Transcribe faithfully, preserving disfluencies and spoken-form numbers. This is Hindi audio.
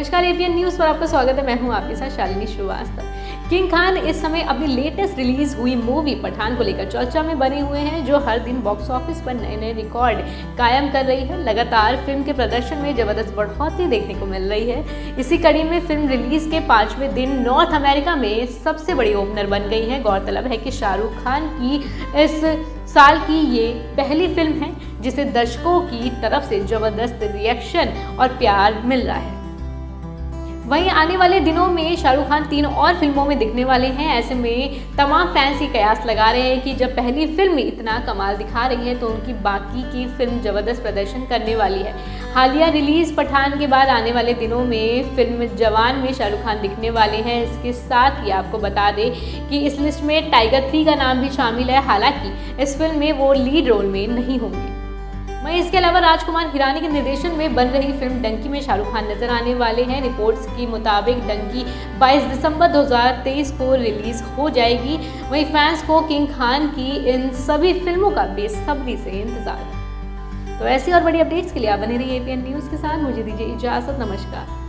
नमस्कार, एपीएन न्यूज़ पर आपका स्वागत है। मैं हूं आपके साथ शालिनी श्रीवास्तव। किंग खान इस समय अपनी लेटेस्ट रिलीज हुई मूवी पठान को लेकर चर्चा में बने हुए हैं, जो हर दिन बॉक्स ऑफिस पर नए नए रिकॉर्ड कायम कर रही है। लगातार फिल्म के प्रदर्शन में जबरदस्त बढ़ोतरी देखने को मिल रही है। इसी कड़ी में फिल्म रिलीज के पांचवें दिन नॉर्थ अमेरिका में सबसे बड़ी ओपनर बन गई है। गौरतलब है कि शाहरुख खान की इस साल की ये पहली फिल्म है जिसे दर्शकों की तरफ से जबरदस्त रिएक्शन और प्यार मिल रहा है। वहीं आने वाले दिनों में शाहरुख खान तीन और फिल्मों में दिखने वाले हैं। ऐसे में तमाम फैंस ये कयास लगा रहे हैं कि जब पहली फिल्म इतना कमाल दिखा रही है तो उनकी बाकी की फिल्म जबरदस्त प्रदर्शन करने वाली है। हालिया रिलीज पठान के बाद आने वाले दिनों में फिल्म जवान में शाहरुख खान दिखने वाले हैं। इसके साथ ही आपको बता दें कि इस लिस्ट में टाइगर थ्री का नाम भी शामिल है। हालांकि इस फिल्म में वो लीड रोल में नहीं होंगे। वहीं इसके अलावा राजकुमार हिरानी के निर्देशन में बन रही फिल्म डंकी में शाहरुख खान नजर आने वाले हैं। रिपोर्ट्स के मुताबिक डंकी बाईस दिसंबर दो हज़ार तेईस को रिलीज हो जाएगी। वहीं फैंस को किंग खान की इन सभी फिल्मों का बेसब्री से इंतजार है। तो ऐसी और बड़ी अपडेट्स के लिए आप बने रहिए एपीएन न्यूज़ के साथ। मुझे दीजिए इजाजत। नमस्कार।